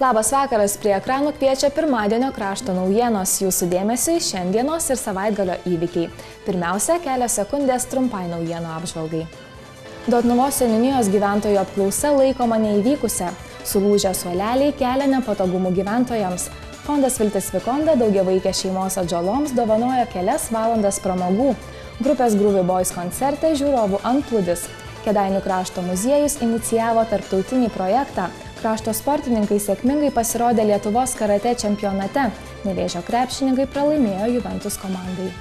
Labas vakaras, prie ekranų kviečia pirmadienio krašto naujienos. Jūsų dėmesiui šiandienos ir savaitgalio įvykiai. Pirmiausia, kelios sekundės trumpai naujienų apžvalgai. Dotnuvos seniūnijos gyventojų apklausa laikoma neįvykusia. Sulūžę suoleliai kelia nepatogumų gyventojams. Fondas Viltis Vikonda daugiavaikės šeimos atžaloms dovanojo kelias valandas pramogų. Grupės Groovy Boys koncerte žiūrovų antplūdis. Kėdainių krašto muziejus inicijavo tarptautinį projektą. Krašto sportininkai sėkmingai pasirodė Lietuvos karate čempionate. Nevėžio krepšininkai pralaimėjo Juventus komandai.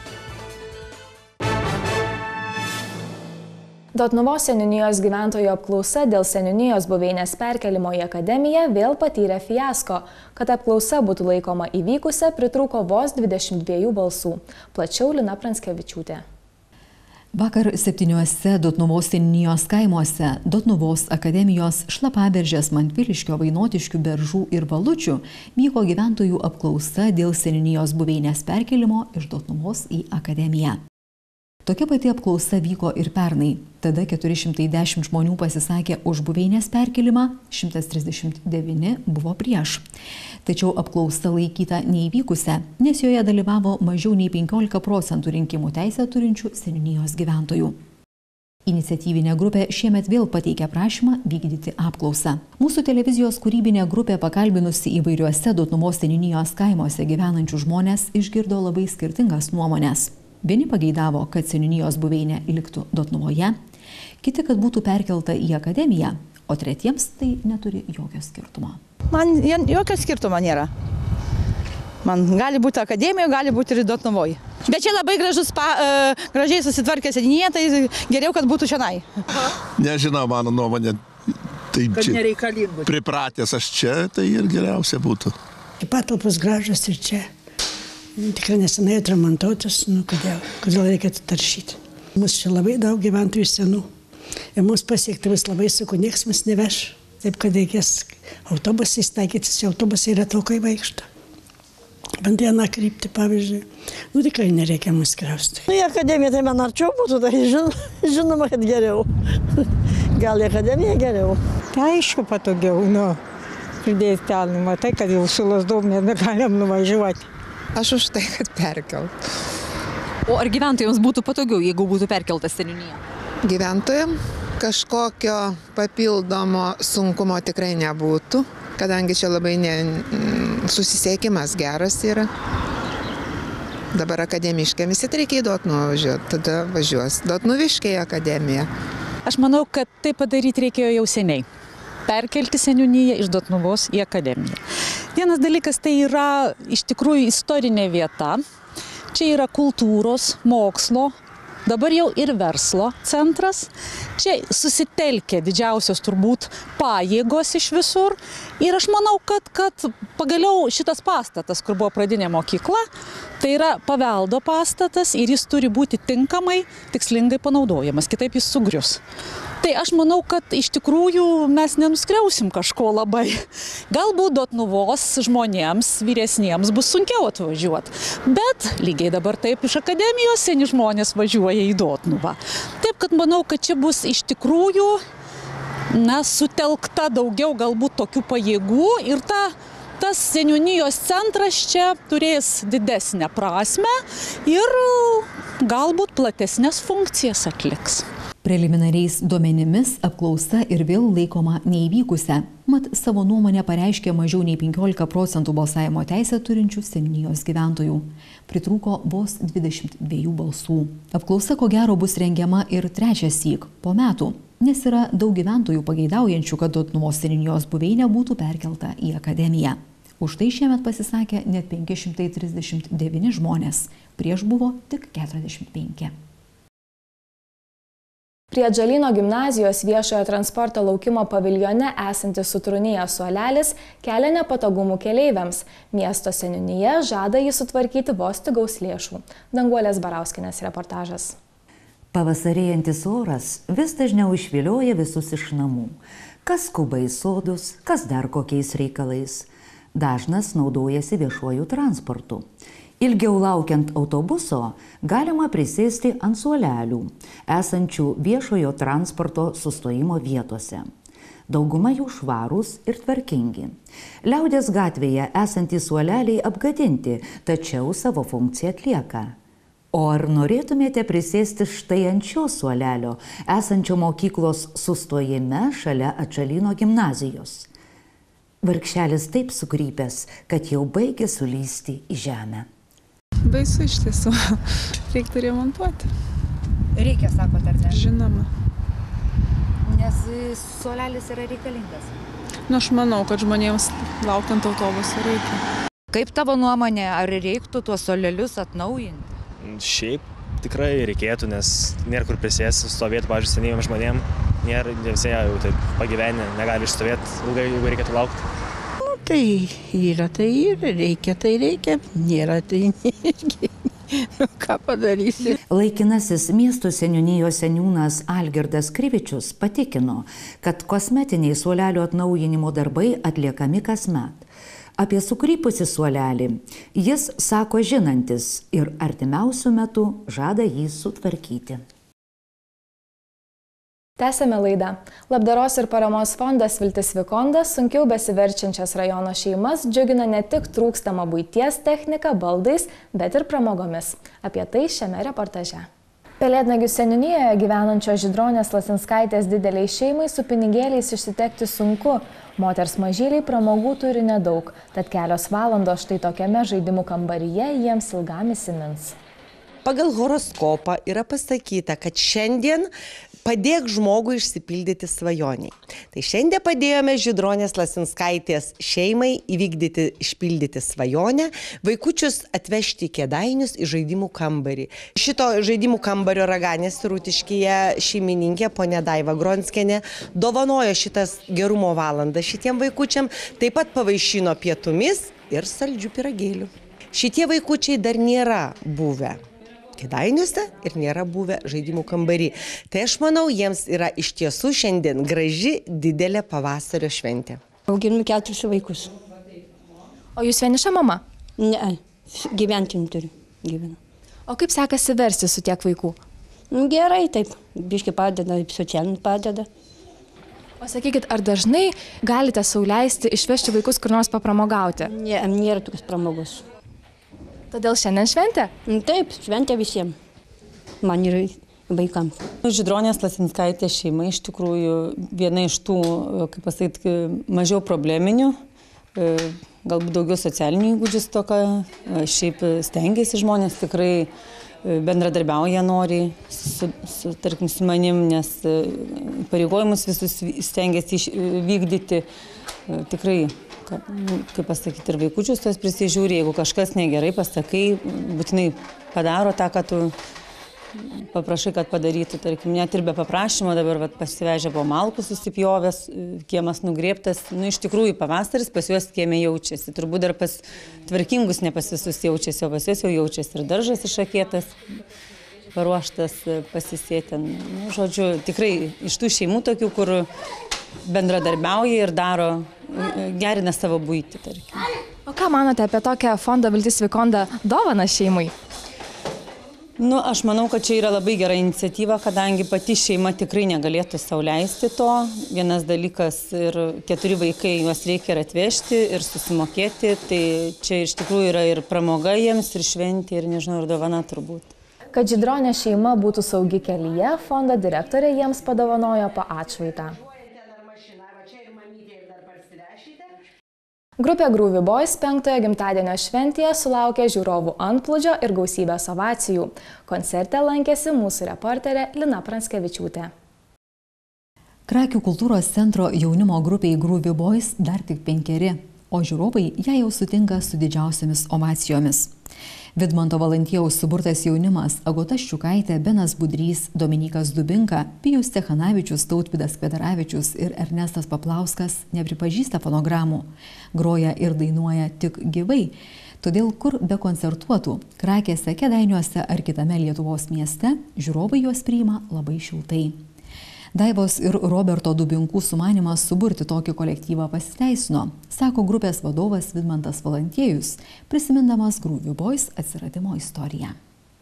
Dotnuvos seniūnijos gyventojų apklausa dėl seniūnijos buveinės perkelimo į akademiją vėl patyrė fiasko. Kad apklausa būtų laikoma įvykusia, pritrūko vos 22 balsų. Plačiau Lina Pranskevičiūtė. Vakar 7 Dotnuvos seniūnijos kaimuose Dotnuvos akademijos Šlapaberžės, Mantviliškio, Vainotiškių, Beržų ir Valučių vyko gyventojų apklausa dėl seniūnijos buveinės perkelimo iš Dotnuvos į akademiją. Tokia pati apklausa vyko ir pernai. Tada 410 žmonių pasisakė už buveinės perkelimą, 139 buvo prieš. Tačiau apklausa laikyta neįvykusia, nes joje dalyvavo mažiau nei 15% rinkimų teisę turinčių seniūnijos gyventojų. Iniciatyvinė grupė šiemet vėl pateikė prašymą vykdyti apklausą. Mūsų televizijos kūrybinė grupė, pakalbinusi įvairiuose Dotnuvos seniūnijos kaimuose gyvenančių žmonės, išgirdo labai skirtingas nuomones. Vieni pageidavo, kad seniūnijos buveinė liktų Dotnuvoje, kiti, kad būtų perkelta į akademiją, o tretiems tai neturi jokio skirtumo. Man jokio skirtumo nėra. Man gali būti akademijoje, gali būti ir Dotnuvoje. Bet čia labai gražiai susitvarkė seniūnija, tai geriau, kad būtų čionai. Nežinau, mano nuomonė, tai kad nereikalinga. Pripratęs aš čia, tai ir geriausia būtų. Patalpos gražios ir čia. Tikrai nesenai atremontuotas, kodėl reikėtų taršyti. Mūsų čia labai daug gyventojų senų. Ir mums pasiekti vis labai sunku, nieks mus neveš. Taip, kad reikės autobusais taikytis, autobusai yra taukai vaikšto. Bent vieną kryptį, pavyzdžiui. Tikrai nereikia mus krausti. Į akademiją tai man arčiau būtų, tai žinoma, kad geriau. Gal į akademiją geriau. Tai aišku patogiau, pridėjus ten, matai, kad jau su lasdom nebegalim nuvažiuoti. Aš už tai, kad perkelt. O ar gyventojams būtų patogiau, jeigu būtų perkeltas seniūnija? Gyventojams kažkokio papildomo sunkumo tikrai nebūtų, kadangi čia labai susisiekimas geras yra. Dabar akademiškai visi reikia į Dotnuvą važiuoti, tada važiuos Dotnuviškai į akademiją. Aš manau, kad tai padaryti reikėjo jau seniai. Perkelti seniūniją iš Dotnuvos į akademiją. Vienas dalykas, tai yra iš tikrųjų istorinė vieta. Čia yra kultūros, mokslo, dabar jau ir verslo centras. Čia susitelkė didžiausios turbūt pajėgos iš visur. Ir aš manau, kad pagaliau šitas pastatas, kur buvo pradinė mokykla, tai yra paveldo pastatas ir jis turi būti tinkamai, tikslingai panaudojamas, kitaip jis sugrius. Tai aš manau, kad iš tikrųjų mes nenuskriausim kažko labai. Galbūt Dotnuvos žmonėms, vyresniems bus sunkiau atvažiuoti. Bet lygiai dabar taip iš akademijos seni žmonės važiuoja į Dotnuvą. Taip, kad manau, kad čia bus iš tikrųjų sutelkta daugiau galbūt tokių pajėgų ir tas seniūnijos centras čia turės didesnę prasmę ir galbūt platesnės funkcijas atliks. Preliminariais duomenimis apklausa ir vėl laikoma neįvykusia, mat savo nuomonę pareiškė mažiau nei 15% balsavimo teisę turinčių seniūnijos gyventojų. Pritrūko vos 22 balsų. Apklausa ko gero bus rengiama ir trečiąsyk po metų, nes yra daug gyventojų pageidaujančių, kad Dotnuvos seniūnijos buveinė būtų perkelta į akademiją. Už tai šiemet pasisakė net 539 žmonės, prieš buvo tik 45. Prie Džalyno gimnazijos viešojo transporto laukimo paviljone esantis sutrūnijęs suolelis kelia nepatogumų keleiviams. Miesto seniūnija žada jį sutvarkyti vos tik gaus lėšų. Danguolės Barauskienės reportažas. Pavasarėjantis oras vis dažniau išvilioja visus iš namų. Kas skuba į sodus, kas dar kokiais reikalais. Dažnas naudojasi viešuoju transportu. Ilgiau laukiant autobuso galima prisėsti ant suolelių, esančių viešojo transporto sustojimo vietose. Dauguma jų švarūs ir tvarkingi. Liaudės gatvėje esantys suoleliai apgadinti, tačiau savo funkciją atlieka. O ar norėtumėte prisėsti štai ant šio suolelio, esančio mokyklos sustojime šalia Atšalyno gimnazijos? Vargšelis taip sukrypęs, kad jau baigė sulysti į žemę. Baisu iš tiesų. Reiktų remontuoti. Reikia, sakot, ar ne? Žinoma. Nes suolelis yra reikalingas. Aš manau, kad žmonėms laukiant autobusą reikia. Kaip tavo nuomonė, ar reiktų tuos suolelius atnaujinti? Šiaip tikrai reikėtų, nes nėra kur prisėsti, stovėti, pavyzdžiui, senyviem žmonėm. Nėra, visi jau taip pagyvenę, negali išstovėti ilgai, jeigu reikėtų laukti. Tai yra, reikia. Nėra, tai irgi. Ką padarysi? Laikinasis miesto seniūnijos seniūnas Algirdas Krivičius patikino, kad kosmetiniai suolelio atnaujinimo darbai atliekami kasmet. Apie sukrypusį suolelį jis sako žinantis ir artimiausiu metu žada jį sutvarkyti. Tęsėme laidą. Labdaros ir paramos fondas Viltis Vikondas sunkiau besiverčiančias rajono šeimas džiugina ne tik trūkstama buities technika, baldais, bet ir pramogomis. Apie tai šiame reportaže. Pelėdnagių seniūnijoje gyvenančio Žydronės Lasinskaitės dideliai šeimai su pinigėliais išsitekti sunku. Moters mažyliai pramogų turi nedaug, tad kelios valandos štai tokiame žaidimų kambaryje jiems ilgam įsimins. Pagal horoskopą yra pasakyta, kad šiandien padėk žmogui išsipildyti svajoniai. Tai šiandien padėjome Žydronės Lasinskaitės šeimai įvykdyti, išpildyti svajonę, vaikučius atvežti į Kėdainius į žaidimų kambarį. Šito žaidimų kambario Raganės Rūtiškyje šeimininkė ponia Daiva Gronskienė dovanojo šitas gerumo valandą šitiem vaikučiam, taip pat pavaišino pietumis ir saldžių pyragėlių. Šitie vaikučiai dar nėra buvę Kėdainiuose ir nėra buvę žaidimų kambarį. Tai aš manau, jiems yra iš tiesų šiandien graži, didelė pavasario šventė. Auginu 4 vaikus. O jūs vieniša mama? Ne, gyventinių turiu. Gyvenu. O kaip sekasi versti su tiek vaikų? Gerai, taip. Biški padeda, socialinį padeda. O sakykit, ar dažnai galite sau leisti išvežti vaikus kur nors papramogauti? Ne, nėra tokios pramogos. Todėl šiandien šventė? Taip, šventė visiems. Man ir vaikams. Žydronės Lasinskaitės šeima iš tikrųjų viena iš tų, kaip pasakyti, mažiau probleminių, galbūt daugiau socialinių įgūdžių stoka. Šiaip stengiasi žmonės, tikrai bendradarbiauja nori, tarkim, su manim, nes pareigojimus visus stengiasi vykdyti. Tikrai, kaip pasakyti, ir vaikučius tos prisižiūri, jeigu kažkas negerai pasakai, būtinai padaro tą, ką tu paprašai, kad padarytų. Tarkim, net ir be paprašymo dabar pasivežė po malkų susipjovęs, kiemas nugrėbtas. Iš tikrųjų, pavasaris pas juos kieme jaučiasi. Turbūt dar pas tvarkingus ne pas visus jaučiasi, o pas juos jau jaučiasi ir daržas išakėtas, paruoštas pasisėti. Žodžiu, tikrai iš tų šeimų tokių, kur bendradarbiauja ir daro, gerina savo buitį, tarkim. O ką manote apie tokią fondą Viltis Vikonda dovaną šeimai? Aš manau, kad čia yra labai gera iniciatyva, kadangi pati šeima tikrai negalėtų sau leisti to. Vienas dalykas ir 4 vaikai, juos reikia ir atvežti, ir susimokėti. Tai čia iš tikrųjų yra ir pramoga jiems, ir šventė, ir nežinau, ir dovana turbūt. Kad Žydronės šeima būtų saugi kelyje, fondo direktorė jiems padovanojo po atšvaitą. Grupė Groovy Boys 5-ojo gimtadienio šventėje sulaukė žiūrovų antplūdžio ir gausybės ovacijų. Koncerte lankėsi mūsų reporterė Lina Pranskevičiūtė. Krakių kultūros centro jaunimo grupiai Groovy Boys dar tik 5, o žiūrovai ją jau sutinka su didžiausiamis ovacijomis. Vidmanto Valantiejaus suburtas jaunimas Agota Ščiukaitė, Benas Budrys, Dominykas Dubinka, Pijus Stechanavičius, Tautvydas Kvedaravičius ir Ernestas Paplauskas nepripažįsta fonogramų. Groja ir dainuoja tik gyvai. Todėl kur be koncertuotų, Krakėse, Kėdainiuose ar kitame Lietuvos mieste, žiūrovai juos priima labai šiltai. Daivos ir Roberto Dubinkų sumanymas suburti tokį kolektyvą pasiteisino, sako grupės vadovas Vidmantas Valantiejus, prisimindamas Groovy Boys atsiradimo istoriją.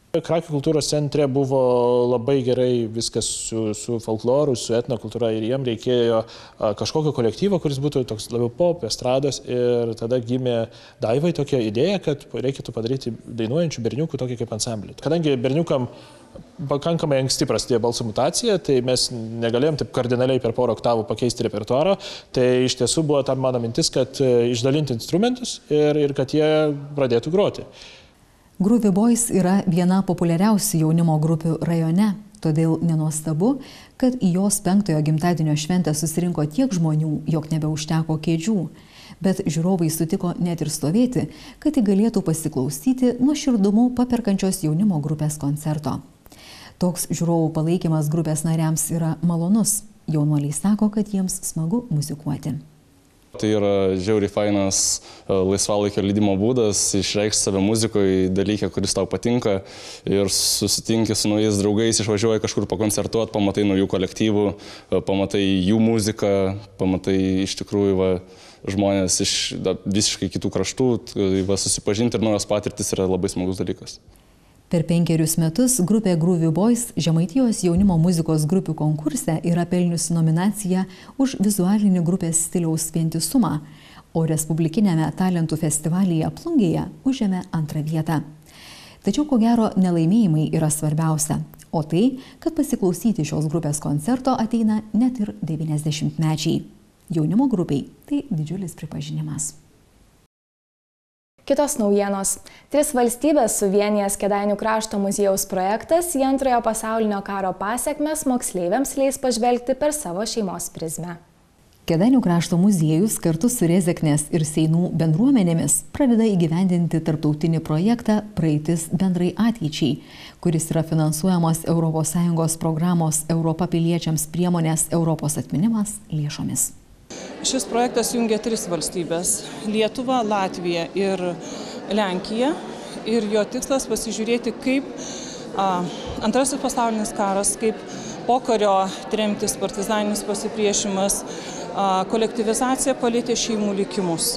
Krakių kultūros centre buvo labai gerai viskas su folkloru, su etnokultūra ir jiem reikėjo kažkokio kolektyvo, kuris būtų toks labiau pop, estrados ir tada gimė Daivai tokia idėja, kad reikėtų padaryti dainuojančių berniukų tokį kaip ansamblį. Kadangi berniukam pakankamai anksti prasidėjo balso mutacija, tai mes negalėjom taip kardinaliai per porą oktavų pakeisti repertuaro, tai iš tiesų buvo tam mano mintis, kad išdalinti instrumentus ir kad jie pradėtų groti. Groovy Boys yra viena populiariausių jaunimo grupių rajone, todėl nenuostabu, kad į jos 5-ojo gimtadienio šventę susirinko tiek žmonių, jog nebeužteko kėdžių. Bet žiūrovai sutiko net ir stovėti, kad jie galėtų pasiklausyti nuoširdumu paperkančios jaunimo grupės koncerto. Toks žiūrovų palaikymas grupės nariams yra malonus. Jaunuoliai sako, kad jiems smagu muzikuoti. Tai yra žiauriai fainas laisvalaikio leidimo būdas, išreikšti save muzikoje, dalykę, kuris tau patinka ir susitinki su naujais draugais, išvažiuoji kažkur pakoncertuoti, pamatai naujų kolektyvų, pamatai jų muziką, pamatai iš tikrųjų žmonės iš visiškai kitų kraštų, susipažinti ir naujos patirtis yra labai smagus dalykas. Per 5 metus grupė Groovy Boys Žemaitijos jaunimo muzikos grupių konkurse yra pelniusi nominaciją už vizualinį grupės stiliaus vientisumą, o Respublikinėme talentų festivalyje Plungėje užėmė 2. vietą. Tačiau ko gero nelaimėjimai yra svarbiausia, o tai, kad pasiklausyti šios grupės koncerto ateina net ir 90-mečiai. Jaunimo grupiai tai didžiulis pripažinimas. Kitos naujienos. 3 valstybės suvienijęs Kėdainių krašto muziejaus projektas į Antrojo pasaulinio karo pasekmes moksleiviams leis pažvelgti per savo šeimos prizmę. Kėdainių krašto muziejus kartu su Rezeknės ir Seinų bendruomenėmis pradeda įgyvendinti tarptautinį projektą Praeitis bendrai ateičiai, kuris yra finansuojamas ES programos Europa piliečiams priemonės Europos atminimas lėšomis. Šis projektas jungia 3 valstybės – Lietuvą, Latviją ir Lenkiją. Ir jo tikslas pasižiūrėti, kaip Antrasis pasaulinis karas, kaip pokario tremtis, partizaninis pasipriešimas, kolektyvizacija palietė šeimų likimus.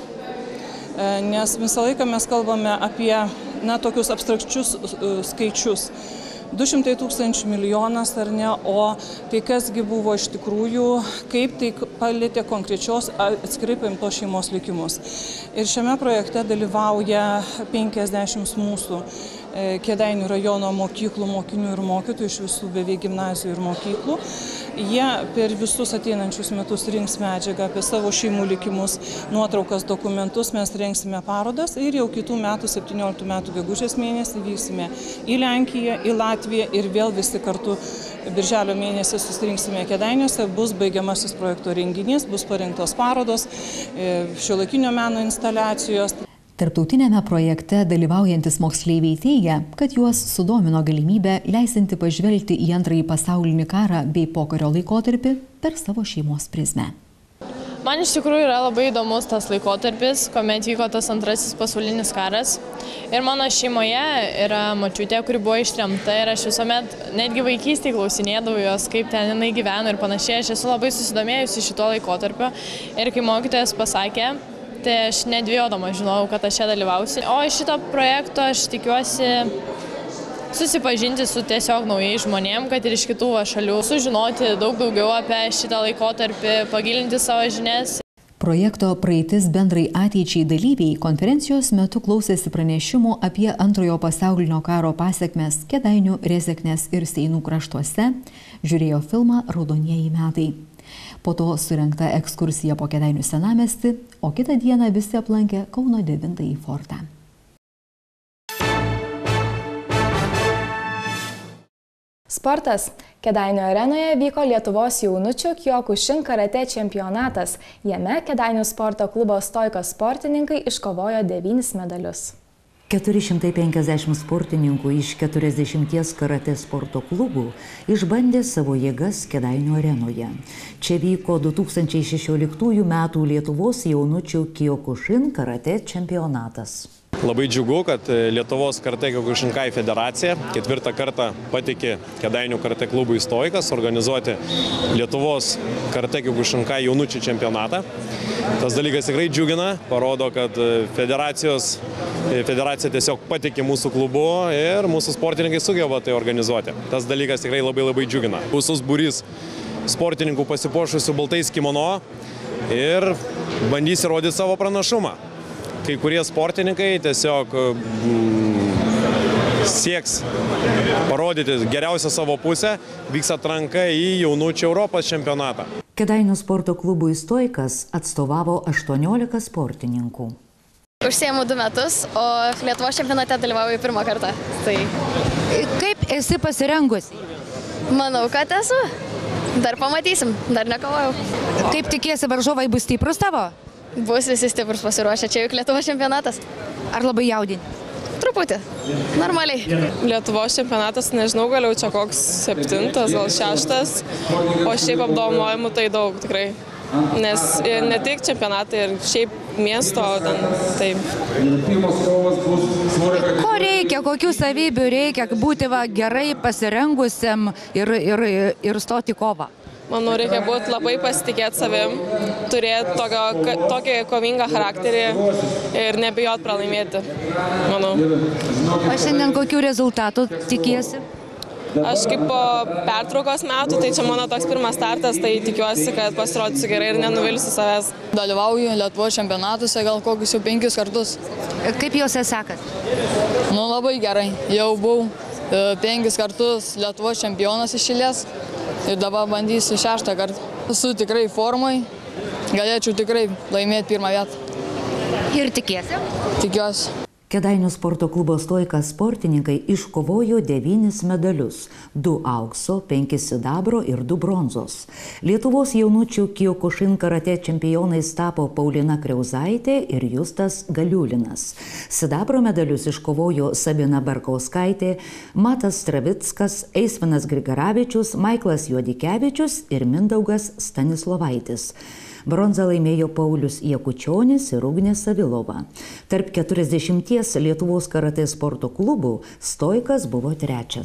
Nes visą laiką mes kalbame apie tokius abstrakčius skaičius. 200 000 milijonas ar ne, o tai kasgi buvo iš tikrųjų, kaip tai palietė konkrečios atskirai paimtos šeimos likimus. Ir šiame projekte dalyvauja 50 mūsų Kėdainių rajono mokyklų, mokinių ir mokytojų iš visų beveik gimnazijų ir mokyklų. Jie per visus ateinančius metus rinks medžiagą apie savo šeimų likimus, nuotraukas, dokumentus, mes rengsime parodas ir jau kitų metų, 17 metų gegužės mėnesį vyksime į Lenkiją, į Latviją ir vėl visi kartu birželio mėnesį susirinksime Kėdainiuose, bus baigiamasis projekto renginys, bus parengtos parodos, šiuolaikinio meno instaliacijos. Tarptautinėme projekte dalyvaujantis moksleiviai teigia, kad juos sudomino galimybę leisinti pažvelgti į Antrąjį pasaulinį karą bei pokario laikotarpį per savo šeimos prizmę. Man iš tikrųjų yra labai įdomus tas laikotarpis, kuomet vyko tas Antrasis pasaulinis karas. Ir mano šeimoje yra močiutė, kuri buvo ištremta ir aš visuomet, netgi vaikystėje klausinėdavau jos, kaip ten jinai gyveno ir panašiai. Aš esu labai susidomėjusi šito laikotarpio ir kai mokytojas pasakė, tai aš nedvėjodama žinojau, kad aš čia dalyvausiu. O iš šito projekto aš tikiuosi susipažinti su tiesiog naujais žmonėm, kad ir iš kitų šalių sužinoti daug daugiau apie šitą laikotarpį, pagilinti savo žinias. Projekto Praeitis bendrai ateičiai dalyviai konferencijos metu klausėsi pranešimų apie Antrojo pasaulinio karo pasekmes Kėdainių, Rezeknės ir Seinų kraštuose, žiūrėjo filmą Raudonieji metai. Po to surengta ekskursija po Kėdainių senamiestį, o kitą dieną visi aplankė Kauno 9-ąjį fortą. Sportas. Kėdainių arenoje vyko Lietuvos jaunučių Kyokushin karate čempionatas. Jame Kėdainių sporto klubo Stoika sportininkai iškovojo 9 medalius. 450 sportininkų iš 40 karate sporto klubų išbandė savo jėgas Kėdainių arenoje. Čia vyko 2016 metų Lietuvos jaunučių Kyokushin karate čempionatas. Labai džiugu, kad Lietuvos karatė Kiokušinkai federacija 4 kartą patikė Kėdainių karatė klubui Stoikas organizuoti Lietuvos karatė Kiokušinkai jaunučių čempionatą. Tas dalykas tikrai džiugina, parodo, kad federacija tiesiog patikė mūsų klubu ir mūsų sportininkai sugeba tai organizuoti. Tas dalykas tikrai labai džiugina. Visus būrys sportininkų pasipuošusių baltais kimono ir bandys įrodyti savo pranašumą. Kai kurie sportininkai tiesiog sieks parodyti geriausią savo pusę, vyks atranka į jaunučių Europos čempionatą. Kėdainių sporto klubui Stoikas atstovavo 18 sportininkų. Užsiėmu 2 metus, o Lietuvos čempionate dalyvauju 1 kartą. Tai... Kaip esi pasirengusi? Manau, kad esu. Dar pamatysim, dar nekovojau. Kaip tikiesi, varžovai bus stiprus tavo? Bus visi stiprus pasiruošę, čia juk Lietuvos čempionatas. Ar labai jaudini? Truputį, normaliai. Lietuvos čempionatas, nežinau, gal jau čia koks 7, gal 6, o šiaip apdovanojimų tai daug tikrai. Nes ne tik čempionatai, ir šiaip miesto, taip. Ko reikia, kokių savybių reikia būti gerai pasirengusiam ir stoti kovą? Manau, reikia būti labai pasitikėti savim, turėti tokį kovingą charakterį ir nebijot pralaimėti, manau. O šiandien kokių rezultatų tikiesi? Aš kaip po pertraukos metų, tai čia mano toks pirmas startas, tai tikiuosi, kad pasirodysiu gerai ir nenuvilsiu savęs. Dalyvauju Lietuvos čempionatuose gal kokius jau 5 kartus. Kaip jose sekas? Nu, labai gerai. Jau buvau 5 kartus Lietuvos čempionas iš eilės ir dabar bandysiu 6 kartą. Esu tikrai formai, galėčiau tikrai laimėti 1 vietą. Ir tikiesi? Tikiuosi. Kėdainių sporto klubo Stoikas sportininkai iškovojo 9 medalius – 2 aukso, 5 sidabro ir 2 bronzos. Lietuvos jaunučių Kiokušin karatė čempionais tapo Paulina Kriauzaitė ir Justas Galiulinas. Sidabro medalius iškovojo Sabina Barkauskaitė, Matas Stravickas, Eisvinas Grigaravičius, Maiklas Juodikevičius ir Mindaugas Stanislovaitis. Bronzą laimėjo Paulius Jakučionis ir Ugnė Savilova. Tarp 40 Lietuvos karatė sporto klubų Stoikas buvo 3.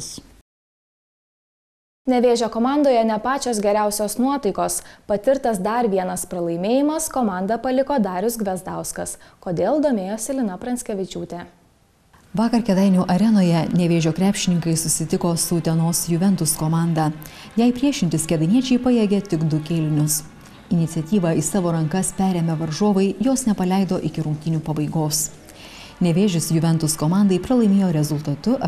Nevėžio komandoje ne pačios geriausios nuotaikos. Patirtas dar vienas pralaimėjimas, komandą paliko Darius Gvesdauskas. Kodėl, domėjosi Lina Pranskevičiūtė. Vakar Kėdainių arenoje Nevėžio krepšininkai susitiko su Utenos Juventus komanda. Jai priešintis kėdainiečiai pajėgė tik 2 kėlinius. Iniciatyvą į savo rankas perėmė varžovai, jos nepaleido iki rungtynių pabaigos. Nevėžis Juventus komandai pralaimėjo rezultatu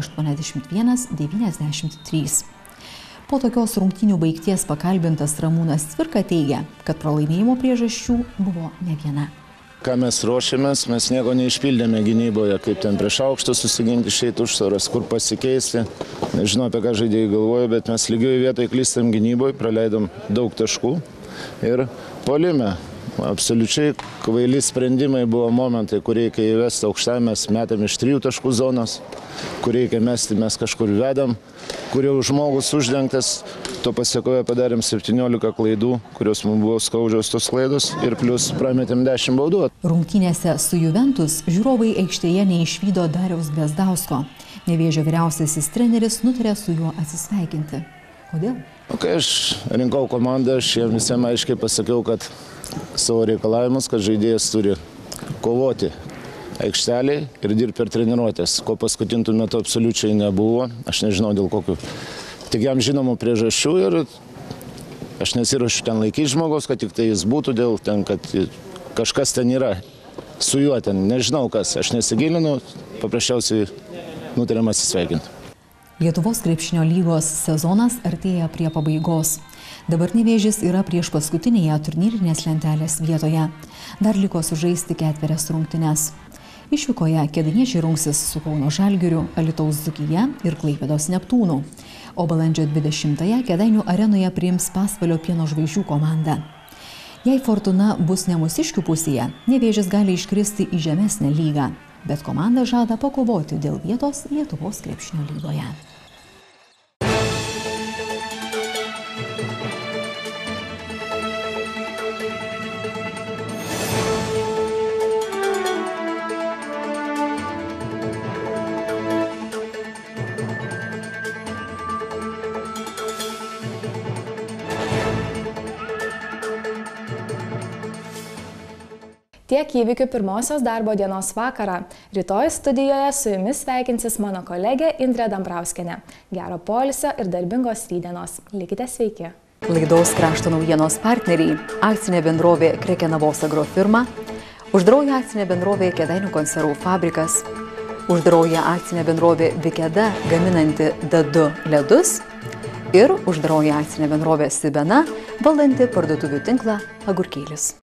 81-93. Po tokios rungtynių baigties pakalbintas Ramūnas Cvirka teigia, kad pralaimėjimo priežasčių buvo ne viena. Ką mes ruošėmės, mes nieko neišpildėme gynyboje, kaip ten prieš aukštą susiginti, išeiti užsaras, kur pasikeisti. Nežinau, apie ką žaidėjai galvoja, bet mes lygioje vietoje klystam gynyboje, praleidom daug taškų. Ir puolime. Absoliučiai kvaili sprendimai buvo momentai, kur reikia įvesti aukštą, mes metam iš 3 taškų zonos, kur reikia mesti, mes kažkur vedam, kur jau žmogus uždengtas, to pasiekoje padarėm 17 klaidų, kurios mums buvo skaudžios tos klaidos ir plus prametėm 10 baudų. Rungtynėse su Juventus žiūrovai aikštėje neišvydo Dariaus Gvesdausko. Nevėžio vyriausiasis treneris nutarė su juo atsisveikinti. Kodėl? Kai aš rinkau komandą, aš jiems visiems aiškiai pasakiau, kad savo reikalavimus, kad žaidėjas turi kovoti aikšteliai ir dirbti per treniruotės, ko paskutiniu metu absoliučiai nebuvo. Aš nežinau dėl kokių tik jam žinomų priežasčių ir aš nesiruošiu ten laikyti žmogaus, kad tik tai jis būtų dėl ten, kad kažkas ten yra su juo ten, nežinau kas, aš nesigilinu, paprasčiausiai nutarėm atsisveikinti. Lietuvos krepšinio lygos sezonas artėja prie pabaigos. Dabar Nevėžis yra prieš paskutinėje turnyrinės lentelės vietoje. Dar liko sužaisti 4 rungtynes. Išvykoje kėdainiečiai rungsis su Kauno Žalgiriu, Alytaus Dzūkija ir Klaipėdos Neptūnu. O balandžio 20-ąją Kėdainių arenoje priims Pasvalio Pieno Žvaigždžių komandą. Jei Fortuna bus ne mūsiškių pusėje, Nevėžis gali iškristi į žemesnę lygą. Bet komanda žada pakovoti dėl vietos Lietuvos krepšinio lygoje. Tiek įvykių pirmosios darbo dienos vakarą. Rytoj studijoje su jumis sveikinsis mano kolegė Indrė Dambrauskienė. Gero poilsio ir darbingos rytdienos. Likite sveiki. Laidos krašto naujienos partneriai – akcinė bendrovė Krekenavos agrofirma, uždrauja akcinė bendrovė Kėdainių konservų fabrikas, uždrauja akcinė bendrovė Vikeda gaminanti D2 ledus ir uždrauja akcinė bendrovė Sibena valdanti parduotuvių tinklą Agurkėlis.